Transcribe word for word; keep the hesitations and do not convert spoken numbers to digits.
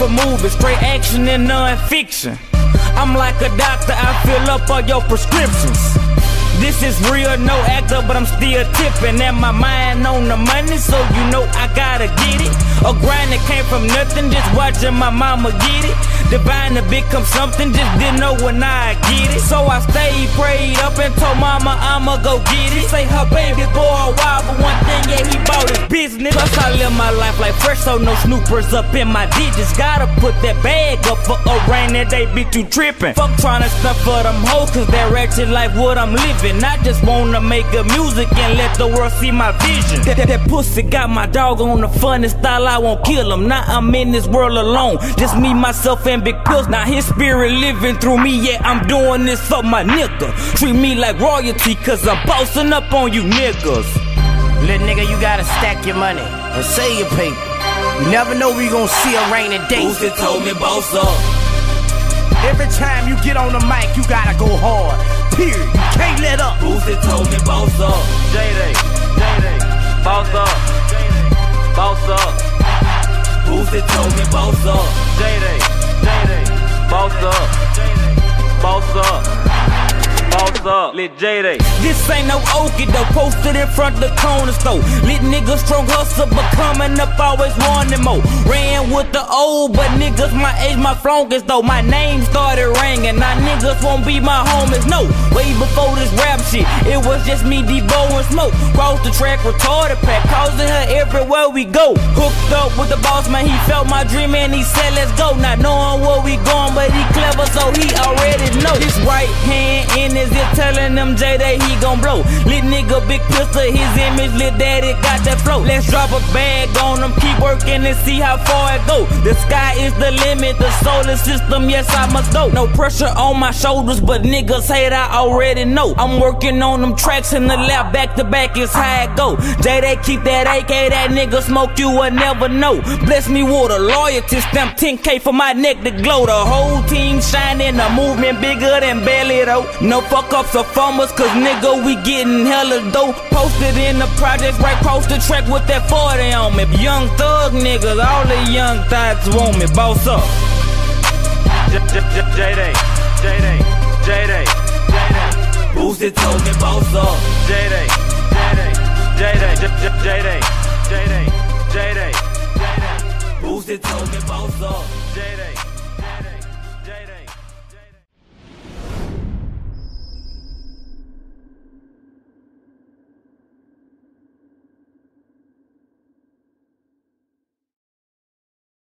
for movies, straight action and non-fiction. I'm like a doctor, I fill up all your prescriptions. This is real, no actor, but I'm still tipping. And my mind on the money, so you know I gotta get it. A grind that came from nothing, just watching my mama get it. Divine to become something, just didn't know when I get it. So I stayed prayed up and told mama I'ma go get it. Say her baby boy wild, but one thing, yeah, he bought his business. Plus I live my life like fresh, so no snoopers up in my digits. Gotta put that bag up for a rainy day, be too trippin'. Fuck tryna stuff for them hoes, cause that ratchet life what I'm living. I just wanna make good music and let the world see my vision. That, that, that pussy got my dog on the funniest style, I won't kill him. Now I'm in this world alone, just me, myself, and Big Pills. Now his spirit living through me, yeah, I'm doing this for my nigga. Treat me like royalty, cause I'm bossing up on you niggas. Little nigga, you gotta stack your money and save your paper. You never know where you gonna see a rainy day. Boosie told me boss up. Every time you get on the mic, you gotta go hard. Period. You can't let up. Boosie told me boss up. J-Day, J-Day, boss up. Boss up. Boosie told me boss up. J-Day, J-Day, boss up. Boss up. Boss up, lit J-Day. This ain't no okie though, posted in front the corner store. Lit niggas strong hustle, but coming up always wanting more. Ran with the old, but niggas my age, my flongest though. My name started ringing, now niggas won't be my homies, no. Way before this rap shit, it was just me, Debo and Smoke. Cross the track, retarded pack, causing her everywhere we go. Hooked up with the boss man, he felt my dream and he said let's go. Not knowing where we going, but he clever so he already know. His right hand in his ear telling them J-Day he gon' blow. Lit nigga, big pistol, his image, lit daddy got that flow. Let's drop a bag on them, keep working and see how far it go. The sky is the limit, the solar system, yes I must go. No pressure on my shoulders, but niggas hate I already know. I'm working on them tracks in the lab, back to back is how it go. J-Day keep that A K, that nigga smoke you will never know. Bless me with a loyalty stamp, ten K for my neck to glow. The whole team shining, the movement bigger than belly though. No fuck ups or farmers, cause nigga we getting hella dope. Posted in the projects right across the track with that forty on me. Young thug niggas, all the young thugs want me, boss up. J-Day, J-Day, J-Day, J-Day. Boosie told me boss up. J-Day, J-Day, J-Day, J-Day, J-Day, J-Day, J-Day. Boosie told me boss up. J-Day.